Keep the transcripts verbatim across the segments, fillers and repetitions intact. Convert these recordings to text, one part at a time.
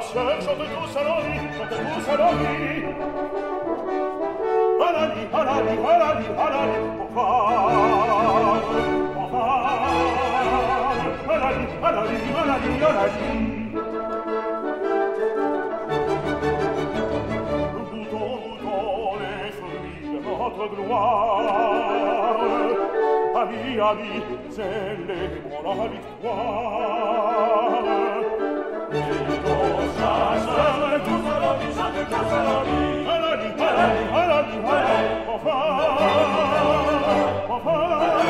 sœur, chante tous à l'envie, chante tous à l'envie. Alali, alali, alali, alali, enfin, enfin. Alali, alali, alali, alali. Goûtons, goûtons les fruits de notre gloire. Amis, amis, célébrons la victoire. Et nos chasseurs, tous à la vie, chantez tous à la vie. Alali, alali, alali, alali, enfin, enfin,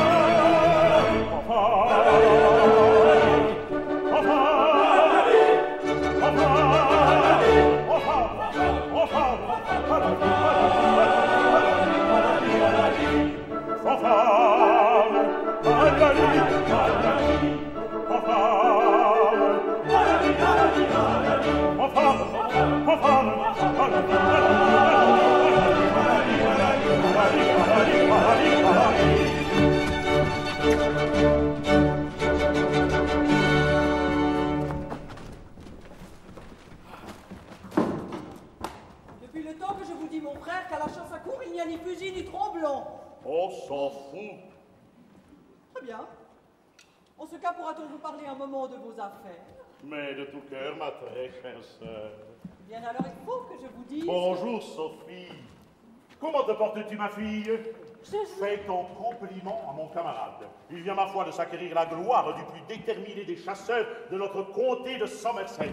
Depuis le temps que je vous dis, mon frère, qu'à la chasse à court, il n'y a ni fusil ni tromblon. On s'en fout. Très bien. En ce cas, pourra-t-on vous parler un moment de vos affaires? Mais de tout cœur, ma très chère sœur. Bien alors, il faut que je vous dise... Bonjour, Sophie. Comment te portes-tu, ma fille? Je... Fais ton compliment à mon camarade. Il vient, ma foi, de s'acquérir la gloire du plus déterminé des chasseurs de notre comté de Somerset.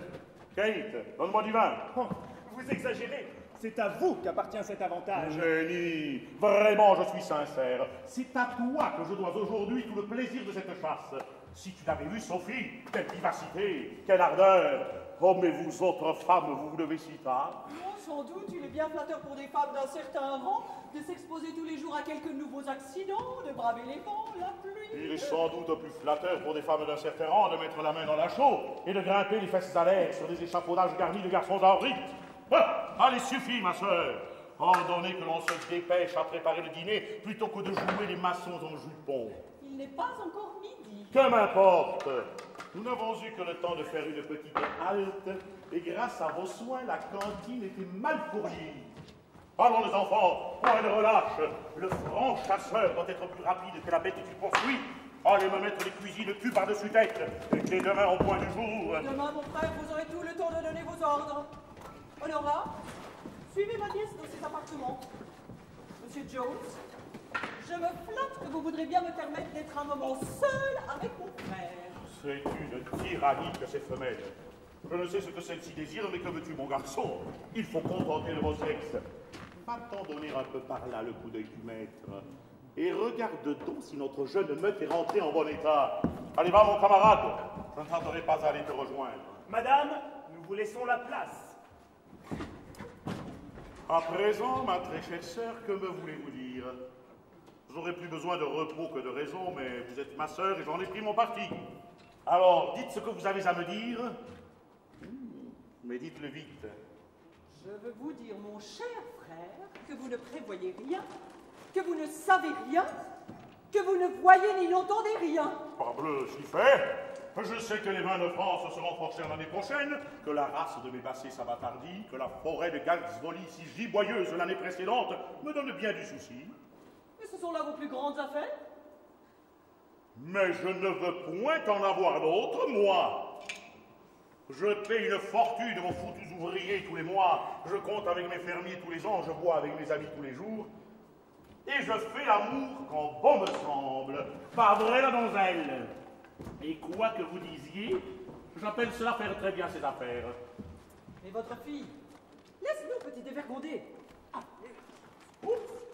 Kate, donne-moi du vin. Oh, vous exagérez. C'est à vous qu'appartient cet avantage. Génie, vraiment, je suis sincère. C'est à toi que je dois aujourd'hui tout le plaisir de cette chasse. Si tu l'avais vu, Sophie, quelle vivacité, quelle ardeur. Oh, mais vous autres femmes, vous vous levez si tard. Non, sans doute, il est bien flatteur pour des femmes d'un certain rang de s'exposer tous les jours à quelques nouveaux accidents, de braver les vents, la pluie. Il est sans doute plus flatteur pour des femmes d'un certain rang de mettre la main dans la chaux et de grimper les fesses à l'air sur des échafaudages garnis de garçons en rite. Ah, allez, suffit, ma sœur. Ordonnez que l'on se dépêche à préparer le dîner plutôt que de jouer les maçons en jupon. Il n'est pas encore midi. Que m'importe. Nous n'avons eu que le temps de faire une petite halte, et grâce à vos soins, la cantine était mal fournie. Allons, les enfants, point de relâche. Le franc chasseur doit être plus rapide que la bête qui poursuit. Allez me mettre les cuisines cul par-dessus tête, et dès demain au point du jour. Demain, mon frère, vous aurez tout le temps de donner vos ordres. Honora, suivez ma nièce dans ses appartements. Monsieur Jones, je me flatte que vous voudrez bien me permettre d'être un moment seul avec mon frère. C'est une tyrannie que ces femelles. Je ne sais ce que celle-ci désire, mais que veux-tu, mon garçon? Il faut contenter de vos sexe. Va-t'en donner un peu par là le coup d'œil du maître. Et regarde donc si notre jeune meute est rentrée en bon état. Allez, va, mon camarade. Je ne tarderai pas à aller te rejoindre. Madame, nous vous laissons la place. À présent, ma très chère sœur, que me voulez-vous dire? J'aurais plus besoin de repos que de raison, mais vous êtes ma sœur et j'en ai pris mon parti. Alors, dites ce que vous avez à me dire, mais dites-le vite. Je veux vous dire, mon cher frère, que vous ne prévoyez rien, que vous ne savez rien, que vous ne voyez ni n'entendez rien. Parbleu, si fait. Je sais que les vins de France seront forcés l'année prochaine, que la race de mes bassets s'abattardit, que la forêt de Galsvoli, si giboyeuse l'année précédente, me donne bien du souci. Et ce sont là vos plus grandes affaires? Mais je ne veux point en avoir d'autres, moi. Je paie une fortune aux foutus ouvriers tous les mois, je compte avec mes fermiers tous les ans, je bois avec mes amis tous les jours, et je fais l'amour quand bon me semble. Pas vrai, la donzelle? Et quoi que vous disiez, j'appelle cela faire très bien ses affaires. Et votre fille? Laisse-nous, petit dévergondé. Ah, oups.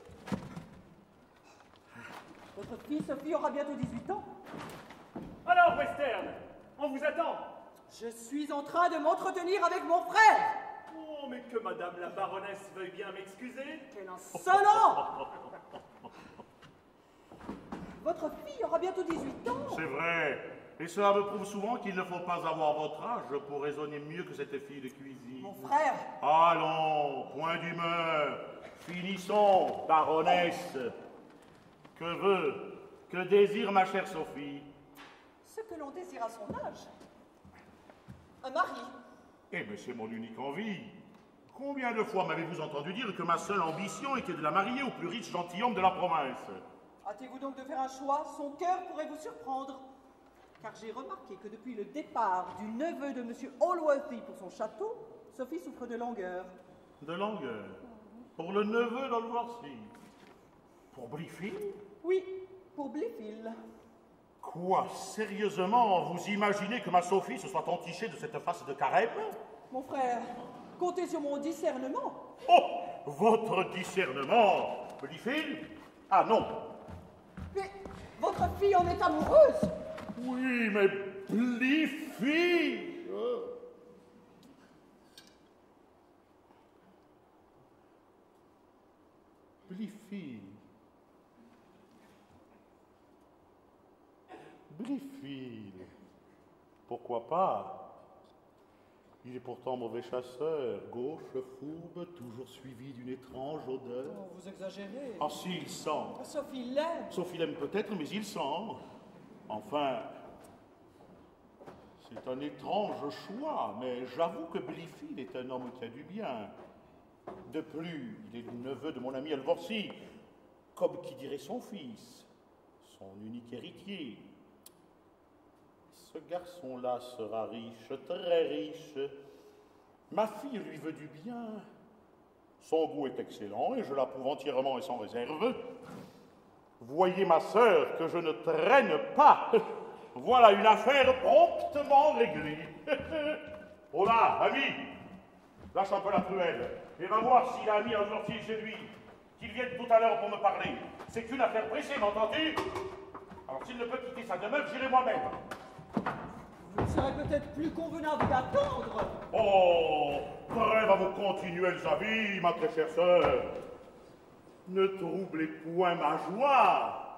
Votre fille, Sophie, aura bientôt dix-huit ans. Alors, Western, on vous attend. Je suis en train de m'entretenir avec mon frère. Oh, mais que madame la baronesse veuille bien m'excuser. Quel insolent! Votre fille aura bientôt dix-huit ans. C'est vrai. Et cela me prouve souvent qu'il ne faut pas avoir votre âge pour raisonner mieux que cette fille de cuisine. Mon frère. Allons, point d'humeur. Finissons, baronesse. Que veut, que désire ma chère Sophie? Ce que l'on désire à son âge. Un mari. Eh bien, c'est mon unique envie. Combien de fois m'avez-vous entendu dire que ma seule ambition était de la marier au plus riche gentilhomme de la province? Hâtez-vous donc de faire un choix, son cœur pourrait vous surprendre. Car j'ai remarqué que depuis le départ du neveu de M. Allworthy pour son château, Sophie souffre de langueur. De langueur? Pour le neveu d'Allworthy? Pour Blifil? Oui, pour Blifil. Quoi, sérieusement, vous imaginez que ma Sophie se soit entichée de cette face de carême? Mon frère, comptez sur mon discernement. Oh, votre discernement, Blifil? Ah non. Mais votre fille en est amoureuse. Oui, mais Blifil! Oh. Blifil. Blifil. Pourquoi pas? Il est pourtant mauvais chasseur, gauche, fourbe, toujours suivi d'une étrange odeur. Oh, vous exagérez. Ah si, il sent. Sophie l'aime. Sophie l'aime peut-être, mais il sent. Enfin, c'est un étrange choix, mais j'avoue que Blifil est un homme qui a du bien. De plus, il est le neveu de mon ami Allworthy, comme qui dirait son fils, son unique héritier. Ce garçon-là sera riche, très riche. Ma fille lui veut du bien. Son goût est excellent et je l'approuve entièrement et sans réserve. Voyez ma sœur que je ne traîne pas. Voilà une affaire promptement réglée. Oh là, ami, lâche un peu la truelle et va voir s'il a mis un sorti chez lui. Qu'il vienne tout à l'heure pour me parler. C'est qu'une affaire pressée, m'entends-tu? Alors s'il ne peut quitter sa demeure, j'irai moi-même. Il serait peut-être plus convenable d'attendre. Oh, trêve à vos continuels avis, ma très chère sœur. Ne troublez point ma joie.